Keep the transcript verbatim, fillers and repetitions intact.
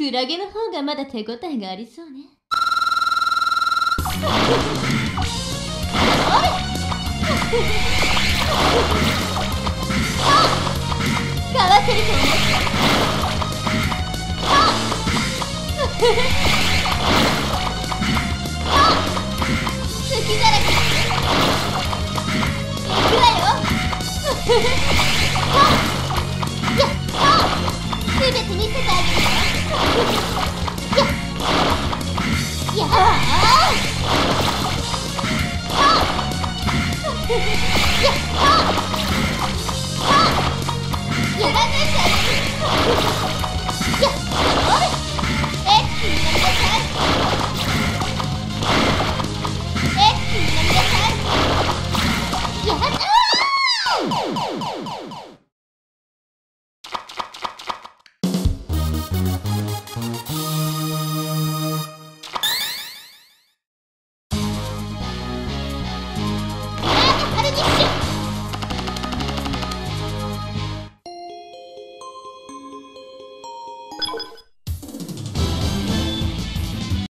クラゲの方がまだ手応えがありそうね。かわせると思った。隙だらけ。行くわよ。やっすべて見せてあげるよ。やっやあやっやらないであげる。やっおいエッチになりなさい。エッチになりなさい。やっあー